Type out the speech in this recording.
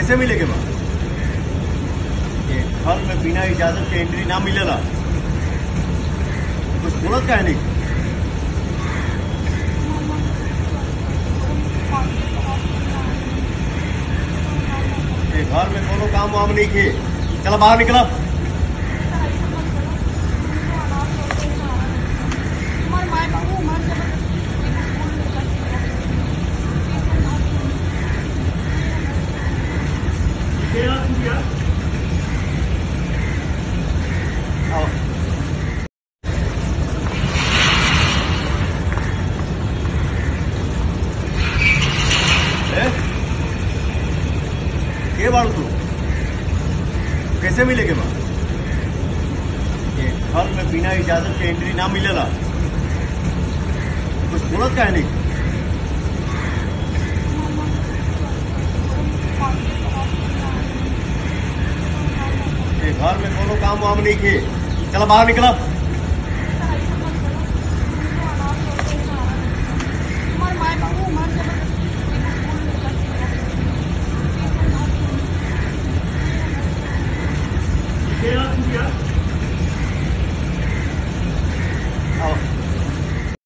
कैसे मिलेगे बा? घर में बिना इजाजत के एंट्री ना मिलेला। कुछ बोलत काहे नहीं? घर में कोनो काम वाम नहीं किए, चलो बाहर निकला। के बाड़ू तू? कैसे मिलेगे बा? घर में बिना इजाजत के एंट्री ना मिलेला। कुछ बोलत काहे नहीं? घर में कोनो काम वाम नहीं किए, चलो बाहर निकला।